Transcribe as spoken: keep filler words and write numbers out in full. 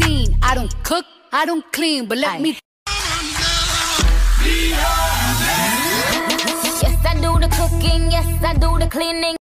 clean. I don't cook, I don't clean, but let me. Yes, I do the cooking, yes, I do the cleaning.